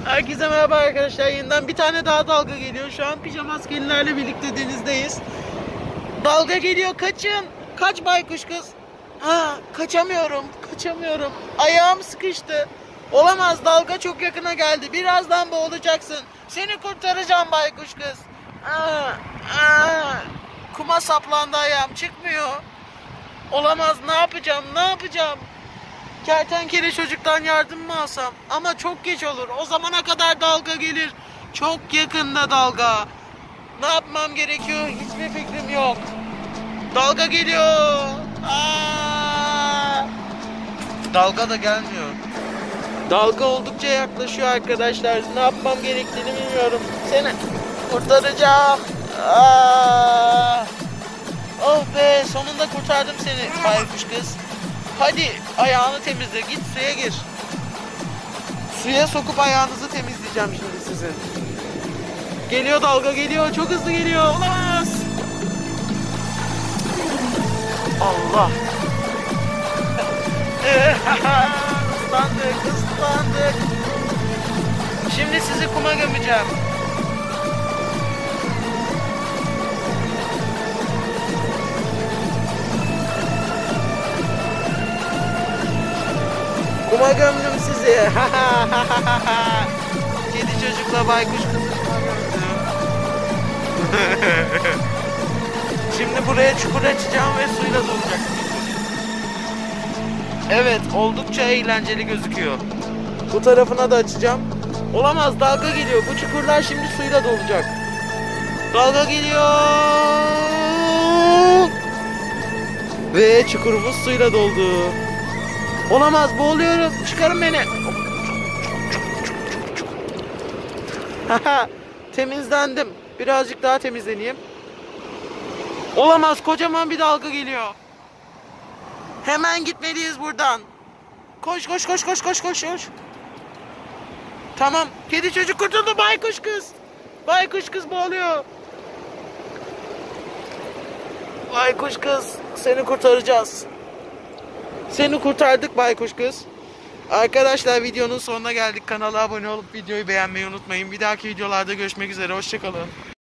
Herkese merhaba arkadaşlar. Yeniden bir tane daha dalga geliyor. Şu an pijama askerilerle birlikte denizdeyiz. Dalga geliyor. Kaçın. Kaç baykuş kız. Kaçamıyorum. Ayağım sıkıştı. Olamaz. Dalga çok yakına geldi. Birazdan boğulacaksın. Seni kurtaracağım baykuş kız. Kuma saplandı ayağım. Çıkmıyor. Olamaz. Ne yapacağım? Kertenkele çocuktan yardım mı alsam? Ama çok geç olur. O zamana kadar dalga gelir. Çok yakında dalga. Ne yapmam gerekiyor? Hiçbir fikrim yok. Dalga geliyor. Dalga da gelmiyor. Dalga oldukça yaklaşıyor arkadaşlar. Ne yapmam gerektiğini bilmiyorum. Seni kurtaracağım. Oh be, sonunda kurtardım seni baykuş kız. Hadi ayağını temizle, git suya gir. Suya sokup ayağınızı temizleyeceğim şimdi sizin. Geliyor, dalga geliyor, çok hızlı geliyor. Olamaz. Allah. Islandık. Şimdi sizi kuma gömeceğim. Kuma gömdüm sizi. Kedi çocukla baykuş kızı kuma gömdüm. Şimdi buraya çukur açacağım ve suyla dolacak. Evet, oldukça eğlenceli gözüküyor. Bu tarafına da açacağım. Olamaz, dalga geliyor. Bu çukurlar şimdi suyla dolacak. Dalga geliyor. Ve çukurumuz suyla doldu. Olamaz, boğuluyorum. Çıkarın beni. Temizlendim. Birazcık daha temizleneyim. Olamaz, kocaman bir dalga geliyor. Hemen gitmeliyiz buradan. Koş. Tamam. Kedi çocuk kurtuldu. Baykuş kız boğuluyor. Baykuş kız, seni kurtaracağız. Seni kurtardık baykuş kız. Arkadaşlar, videonun sonuna geldik. Kanala abone olup videoyu beğenmeyi unutmayın. Bir dahaki videolarda görüşmek üzere. Hoşçakalın.